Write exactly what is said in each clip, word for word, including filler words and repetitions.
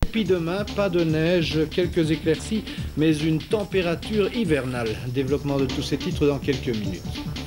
puis demain, pas de neige, quelques éclaircies, mais une température hivernale. Développement de tous ces titres dans quelques minutes.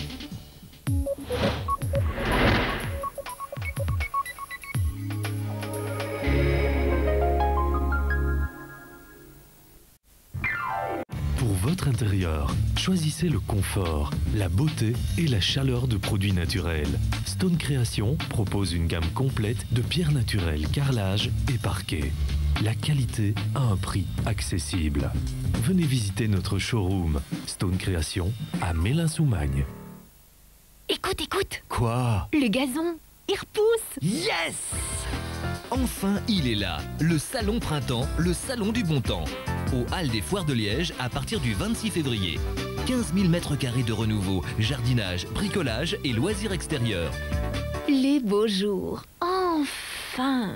Pour votre intérieur, choisissez le confort, la beauté et la chaleur de produits naturels. Stone Création propose une gamme complète de pierres naturelles, carrelage et parquet. La qualité à un prix accessible. Venez visiter notre showroom Stone Création à Mélin-sous-Magne. Écoute, écoute! Quoi? Le gazon, il repousse! Yes! Enfin, il est là, le Salon Printemps, le Salon du Bon Temps. Aux Halles des Foires de Liège à partir du vingt-six février. quinze mille mètres carrés de renouveau, jardinage, bricolage et loisirs extérieurs. Les beaux jours, enfin!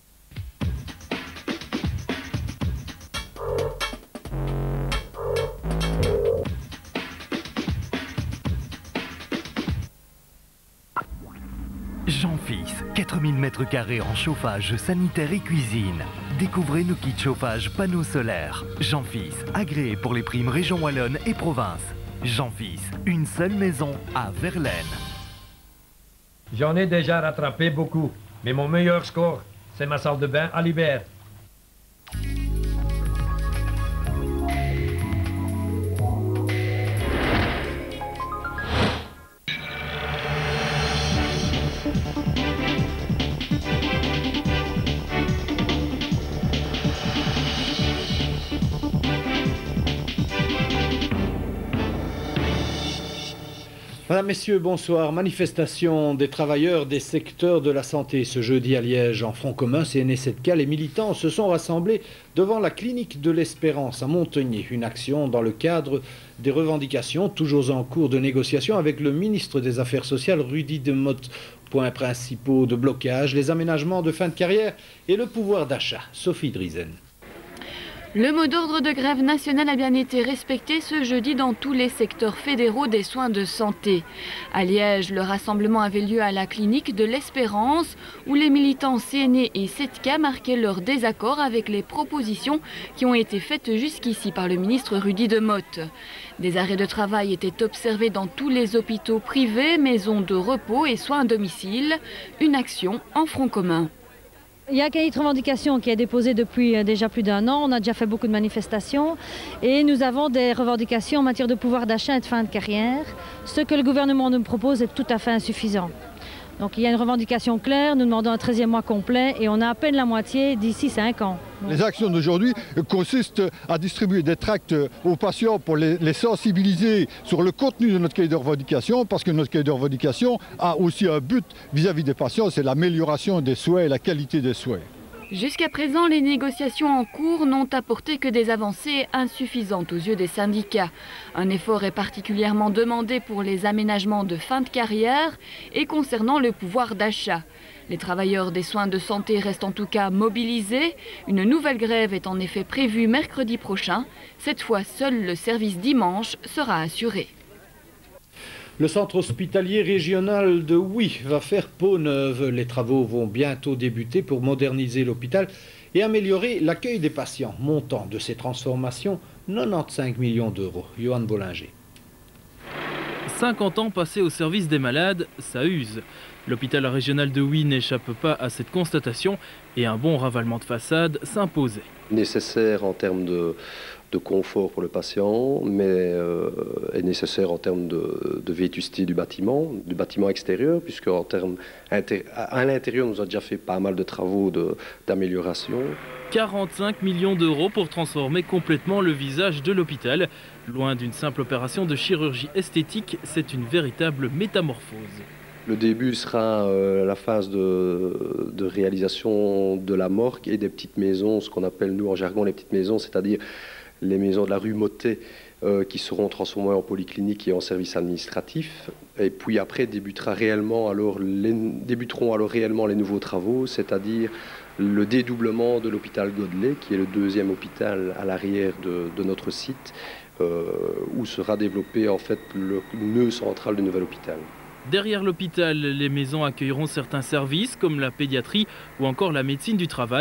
Jean-Fils, quatre mille mètres carrés en chauffage sanitaire et cuisine. Découvrez nos kits chauffage panneaux solaires. Jean-Fils, agréé pour les primes région Wallonne et province. Jean-Fils, une seule maison à Verlaine. J'en ai déjà rattrapé beaucoup, mais mon meilleur score, c'est ma salle de bain à Libère. Madame, Messieurs, bonsoir. Manifestation des travailleurs des secteurs de la santé ce jeudi à Liège. En front commun, C N S sept K, les militants se sont rassemblés devant la clinique de l'Espérance à Montagnier. Une action dans le cadre des revendications, toujours en cours de négociation avec le ministre des Affaires sociales, Rudy Demotte. Points principaux de blocage, les aménagements de fin de carrière et le pouvoir d'achat. Sophie Driesen. Le mot d'ordre de grève nationale a bien été respecté ce jeudi dans tous les secteurs fédéraux des soins de santé. À Liège, le rassemblement avait lieu à la clinique de l'Espérance où les militants C N E et sept K marquaient leur désaccord avec les propositions qui ont été faites jusqu'ici par le ministre Rudy Demotte. Des arrêts de travail étaient observés dans tous les hôpitaux privés, maisons de repos et soins à domicile. Une action en front commun. Il y a un cahier de revendications qui est déposé depuis déjà plus d'un an. On a déjà fait beaucoup de manifestations et nous avons des revendications en matière de pouvoir d'achat et de fin de carrière. Ce que le gouvernement nous propose est tout à fait insuffisant. Donc il y a une revendication claire, nous demandons un treizième mois complet et on a à peine la moitié d'ici cinq ans. Les actions d'aujourd'hui consistent à distribuer des tracts aux patients pour les, les sensibiliser sur le contenu de notre cahier de revendication, parce que notre cahier de revendication a aussi un but vis-à-vis des patients, c'est l'amélioration des soins et la qualité des soins. Jusqu'à présent, les négociations en cours n'ont apporté que des avancées insuffisantes aux yeux des syndicats. Un effort est particulièrement demandé pour les aménagements de fin de carrière et concernant le pouvoir d'achat. Les travailleurs des soins de santé restent en tout cas mobilisés. Une nouvelle grève est en effet prévue mercredi prochain. Cette fois, seul le service dimanche sera assuré. Le centre hospitalier régional de Huy va faire peau neuve. Les travaux vont bientôt débuter pour moderniser l'hôpital et améliorer l'accueil des patients. Montant de ces transformations, quatre-vingt-quinze millions d'euros. Johan Bollinger. cinquante ans passés au service des malades, ça use. L'hôpital régional de Huy n'échappe pas à cette constatation et un bon ravalement de façade s'imposait. Nécessaire en termes de, de confort pour le patient, mais euh, est nécessaire en termes de, de vétusté du bâtiment, du bâtiment extérieur, puisque en termes à l'intérieur, nous avons déjà fait pas mal de travaux d'amélioration. quarante-cinq millions d'euros pour transformer complètement le visage de l'hôpital. Loin d'une simple opération de chirurgie esthétique, c'est une véritable métamorphose. Le début sera euh, la phase de, de réalisation de la morgue et des petites maisons, ce qu'on appelle nous en jargon les petites maisons, c'est-à-dire les maisons de la rue Mottet euh, qui seront transformées en polyclinique et en service administratif. Et puis après débutera réellement alors les, débuteront alors réellement les nouveaux travaux, c'est-à-dire le dédoublement de l'hôpital Godelet, qui est le deuxième hôpital à l'arrière de, de notre site, euh, où sera développé en fait le nœud central du nouvel hôpital. Derrière l'hôpital, les maisons accueilleront certains services comme la pédiatrie ou encore la médecine du travail.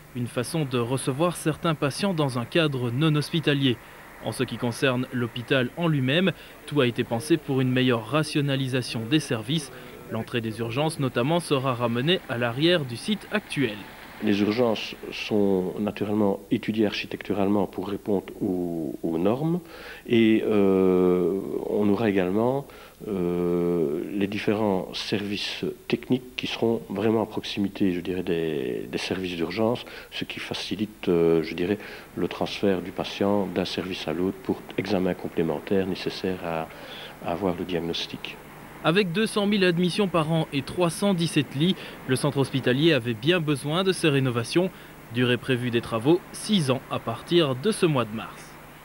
Une façon de recevoir certains patients dans un cadre non hospitalier. En ce qui concerne l'hôpital en lui-même, tout a été pensé pour une meilleure rationalisation des services. L'entrée des urgences notamment sera ramenée à l'arrière du site actuel. Les urgences sont naturellement étudiées architecturalement pour répondre aux, aux normes et euh, on aura également euh, les différents services techniques qui seront vraiment à proximité, je dirais, des, des services d'urgence, ce qui facilite, euh, je dirais, le transfert du patient d'un service à l'autre pour examen complémentaire nécessaire à, à avoir le diagnostic. Avec deux cent mille admissions par an et trois cent dix-sept lits, le centre hospitalier avait bien besoin de ces rénovations. Durée prévue des travaux, six ans à partir de ce mois de mars.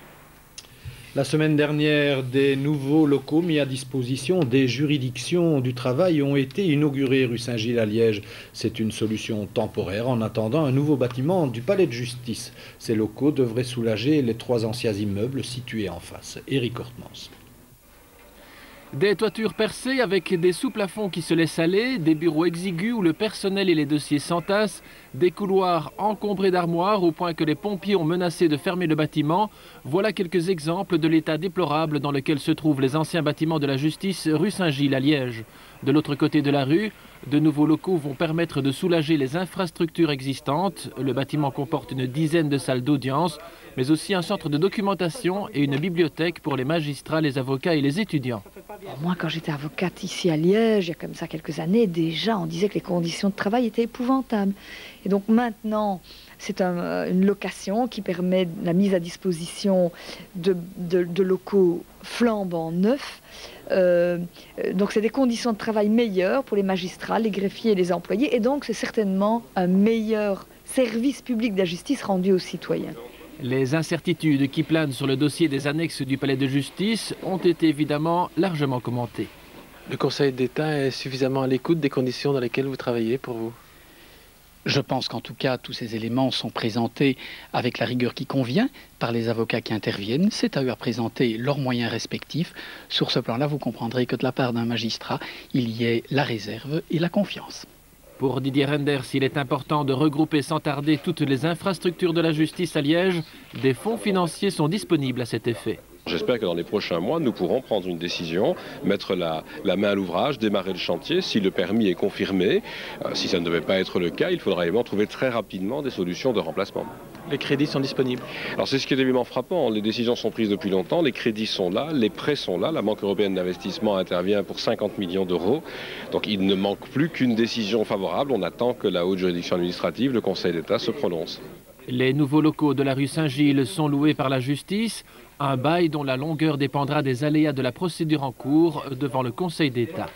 La semaine dernière, des nouveaux locaux mis à disposition des juridictions du travail ont été inaugurés rue Saint-Gilles à Liège. C'est une solution temporaire en attendant un nouveau bâtiment du palais de justice. Ces locaux devraient soulager les trois anciens immeubles situés en face. Éric Hortmans. Des toitures percées avec des sous-plafonds qui se laissent aller, des bureaux exigus où le personnel et les dossiers s'entassent, des couloirs encombrés d'armoires au point que les pompiers ont menacé de fermer le bâtiment. Voilà quelques exemples de l'état déplorable dans lequel se trouvent les anciens bâtiments de la justice rue Saint-Gilles à Liège. De l'autre côté de la rue, de nouveaux locaux vont permettre de soulager les infrastructures existantes. Le bâtiment comporte une dizaine de salles d'audience, mais aussi un centre de documentation et une bibliothèque pour les magistrats, les avocats et les étudiants. Moi, quand j'étais avocate ici à Liège, il y a comme ça quelques années, déjà, on disait que les conditions de travail étaient épouvantables. Et donc maintenant, c'est un, une location qui permet la mise à disposition de, de, de locaux flambant neufs. Euh, donc c'est des conditions de travail meilleures pour les magistrats, les greffiers et les employés. Et donc c'est certainement un meilleur service public de la justice rendu aux citoyens. Les incertitudes qui planent sur le dossier des annexes du palais de justice ont été évidemment largement commentées. Le Conseil d'État est suffisamment à l'écoute des conditions dans lesquelles vous travaillez pour vous? Je pense qu'en tout cas, tous ces éléments sont présentés avec la rigueur qui convient par les avocats qui interviennent. C'est à eux à présenter leurs moyens respectifs. Sur ce plan-là, vous comprendrez que de la part d'un magistrat, il y ait la réserve et la confiance. Pour Didier Renders, il est important de regrouper sans tarder toutes les infrastructures de la justice à Liège. Des fonds financiers sont disponibles à cet effet. J'espère que dans les prochains mois, nous pourrons prendre une décision, mettre la, la main à l'ouvrage, démarrer le chantier si le permis est confirmé. Euh, si ça ne devait pas être le cas, il faudra évidemment trouver très rapidement des solutions de remplacement. Les crédits sont disponibles? Alors c'est ce qui est évidemment frappant. Les décisions sont prises depuis longtemps, les crédits sont là, les prêts sont là. La Banque européenne d'investissement intervient pour cinquante millions d'euros. Donc il ne manque plus qu'une décision favorable. On attend que la haute juridiction administrative, le Conseil d'État, se prononce. Les nouveaux locaux de la rue Saint-Gilles sont loués par la justice. Un bail dont la longueur dépendra des aléas de la procédure en cours devant le Conseil d'État.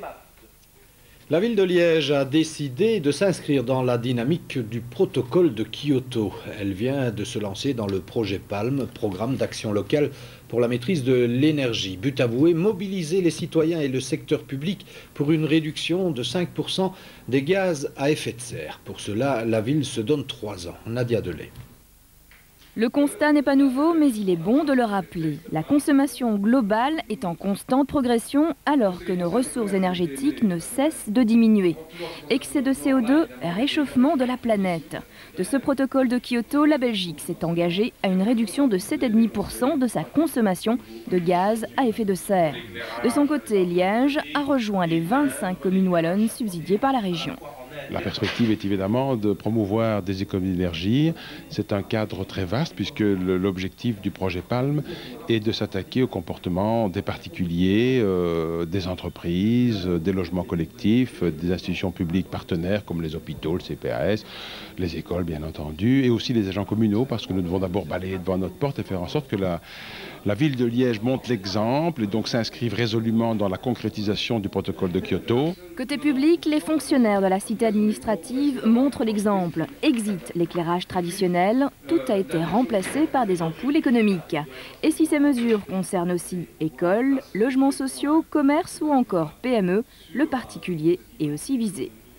La ville de Liège a décidé de s'inscrire dans la dynamique du protocole de Kyoto. Elle vient de se lancer dans le projet PALM, programme d'action locale pour la maîtrise de l'énergie. But avoué, mobiliser les citoyens et le secteur public pour une réduction de cinq pour cent des gaz à effet de serre. Pour cela, la ville se donne trois ans. Nadia Delay. Le constat n'est pas nouveau, mais il est bon de le rappeler. La consommation globale est en constante progression alors que nos ressources énergétiques ne cessent de diminuer. Excès de C O deux, réchauffement de la planète. De ce protocole de Kyoto, la Belgique s'est engagée à une réduction de sept virgule cinq pour cent de sa consommation de gaz à effet de serre. De son côté, Liège a rejoint les vingt-cinq communes wallonnes subsidiées par la région. La perspective est évidemment de promouvoir des économies d'énergie. C'est un cadre très vaste puisque l'objectif du projet PALM est de s'attaquer au comportement des particuliers, euh, des entreprises, des logements collectifs, des institutions publiques partenaires comme les hôpitaux, le C P A S, les écoles bien entendu, et aussi les agents communaux parce que nous devons d'abord balayer devant notre porte et faire en sorte que la, la ville de Liège montre l'exemple et donc s'inscrive résolument dans la concrétisation du protocole de Kyoto. Côté public, les fonctionnaires de la cité administrative montrent l'exemple. Exit l'éclairage traditionnel, tout a été remplacé par des ampoules économiques. Et si ces mesures concernent aussi écoles, logements sociaux, commerces ou encore P M E, le particulier est aussi visé.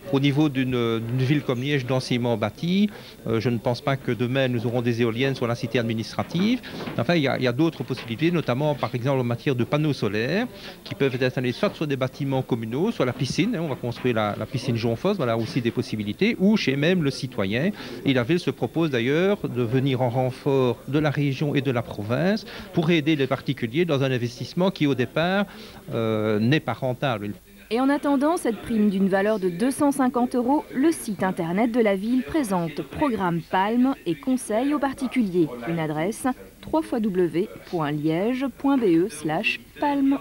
Au niveau d'une ville comme Liège densément bâtie, euh, je ne pense pas que demain nous aurons des éoliennes sur la cité administrative. Enfin, il y a, a d'autres possibilités, notamment par exemple en matière de panneaux solaires qui peuvent être installés soit sur des bâtiments communaux, soit la piscine. Hein, on va construire la, la piscine Jonfosse, voilà aussi des possibilités, ou chez même le citoyen. Et la ville se propose d'ailleurs de venir en renfort de la région et de la province pour aider les particuliers dans un investissement qui au départ euh, n'est pas rentable. Et en attendant cette prime d'une valeur de deux cent cinquante euros, le site internet de la ville présente programme Palme et conseils aux particuliers. Une adresse w w w point liège point b e slash palme.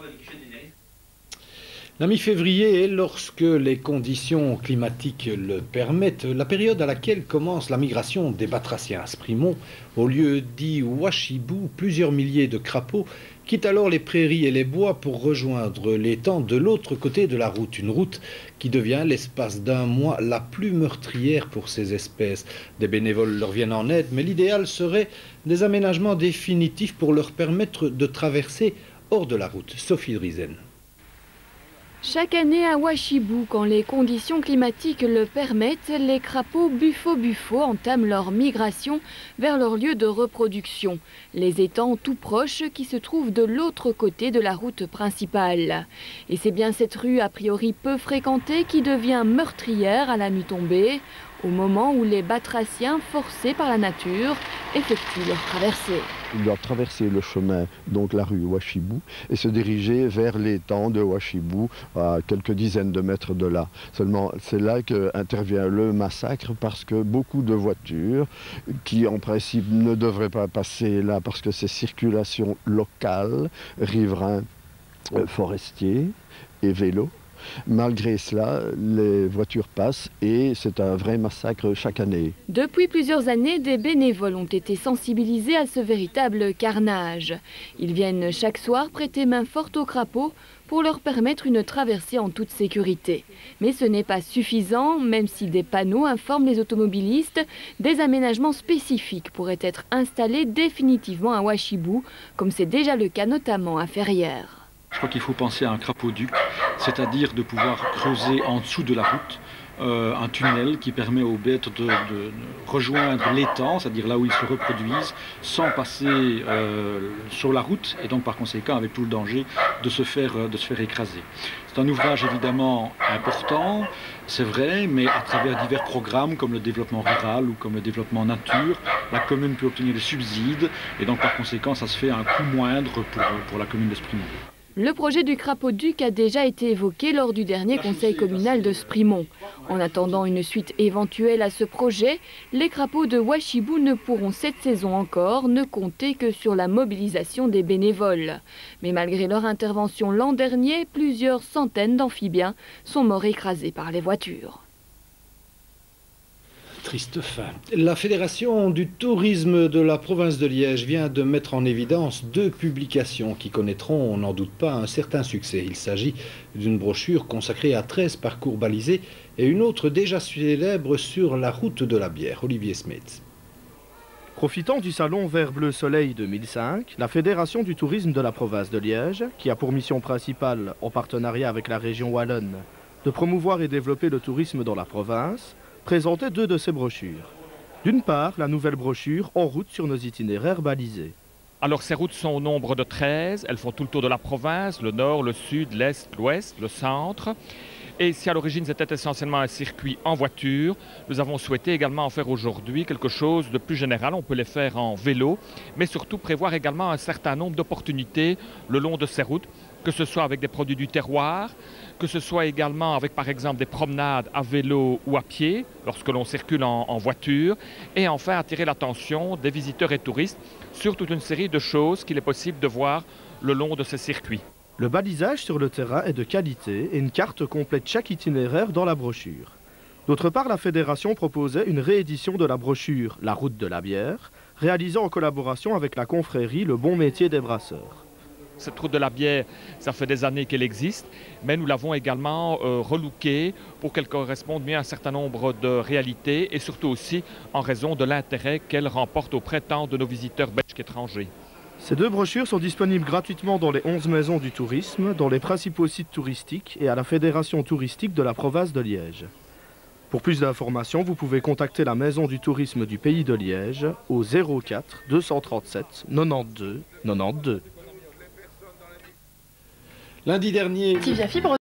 La mi-février est, lorsque les conditions climatiques le permettent, la période à laquelle commence la migration des batraciens à Sprimont. Au lieu dit Ouachibou, plusieurs milliers de crapauds quittent alors les prairies et les bois pour rejoindre l'étang de l'autre côté de la route. Une route qui devient l'espace d'un mois la plus meurtrière pour ces espèces. Des bénévoles leur viennent en aide, mais l'idéal serait des aménagements définitifs pour leur permettre de traverser hors de la route. Sophie Drizen. Chaque année à Ouachibou, quand les conditions climatiques le permettent, les crapauds buffo-buffo entament leur migration vers leur lieu de reproduction, les étangs tout proches qui se trouvent de l'autre côté de la route principale. Et c'est bien cette rue a priori peu fréquentée qui devient meurtrière à la nuit tombée, au moment où les batraciens, forcés par la nature, effectuent leur traversée. Ils doivent traverser le chemin, donc la rue Ouachibou, et se diriger vers l'étang de Ouachibou, à quelques dizaines de mètres de là. Seulement, c'est là qu'intervient le massacre, parce que beaucoup de voitures, qui en principe ne devraient pas passer là, parce que c'est circulation locale, riverains, euh, forestiers et vélos. Malgré cela, les voitures passent et c'est un vrai massacre chaque année. Depuis plusieurs années, des bénévoles ont été sensibilisés à ce véritable carnage. Ils viennent chaque soir prêter main forte aux crapauds pour leur permettre une traversée en toute sécurité. Mais ce n'est pas suffisant, même si des panneaux informent les automobilistes, des aménagements spécifiques pourraient être installés définitivement à Ouachibou, comme c'est déjà le cas notamment à Ferrières. Je crois qu'il faut penser à un crapauduc, c'est-à-dire de pouvoir creuser en dessous de la route euh, un tunnel qui permet aux bêtes de, de, de rejoindre l'étang, c'est-à-dire là où ils se reproduisent, sans passer euh, sur la route et donc par conséquent avec tout le danger de se faire, de se faire écraser. C'est un ouvrage évidemment important, c'est vrai, mais à travers divers programmes comme le développement rural ou comme le développement nature, la commune peut obtenir des subsides et donc par conséquent ça se fait à un coût moindre pour, pour la commune de Sprimont. Le projet du crapauduc a déjà été évoqué lors du dernier conseil communal de Sprimont. En attendant une suite éventuelle à ce projet, les crapauds de Ouachibou ne pourront cette saison encore ne compter que sur la mobilisation des bénévoles. Mais malgré leur intervention l'an dernier, plusieurs centaines d'amphibiens sont morts écrasés par les voitures. Triste fin. La Fédération du tourisme de la province de Liège vient de mettre en évidence deux publications qui connaîtront, on n'en doute pas, un certain succès. Il s'agit d'une brochure consacrée à treize parcours balisés et une autre déjà célèbre sur la route de la bière. Olivier Smets. Profitant du salon Vert Bleu Soleil deux mille cinq, la Fédération du tourisme de la province de Liège, qui a pour mission principale, en partenariat avec la région wallonne, de promouvoir et développer le tourisme dans la province, présentait deux de ces brochures. D'une part, la nouvelle brochure En route sur nos itinéraires balisés. Alors ces routes sont au nombre de treize, elles font tout le tour de la province, le nord, le sud, l'est, l'ouest, le centre. Et si à l'origine c'était essentiellement un circuit en voiture, nous avons souhaité également en faire aujourd'hui quelque chose de plus général. On peut les faire en vélo, mais surtout prévoir également un certain nombre d'opportunités le long de ces routes, que ce soit avec des produits du terroir, que ce soit également avec par exemple des promenades à vélo ou à pied, lorsque l'on circule en, en voiture, et enfin attirer l'attention des visiteurs et touristes sur toute une série de choses qu'il est possible de voir le long de ces circuits. Le balisage sur le terrain est de qualité et une carte complète chaque itinéraire dans la brochure. D'autre part, la Fédération proposait une réédition de la brochure La route de la bière, réalisée en collaboration avec la confrérie Le Bon Métier des Brasseurs. Cette route de la bière, ça fait des années qu'elle existe, mais nous l'avons également euh, relookée pour qu'elle corresponde mieux à un certain nombre de réalités et surtout aussi en raison de l'intérêt qu'elle remporte auprès tant de nos visiteurs belges qu'étrangers. Ces deux brochures sont disponibles gratuitement dans les onze maisons du tourisme, dans les principaux sites touristiques et à la Fédération touristique de la province de Liège. Pour plus d'informations, vous pouvez contacter la Maison du tourisme du Pays de Liège au zéro quatre deux cent trente-sept quatre-vingt-douze quatre-vingt-douze. Lundi dernier... Tivia Fibre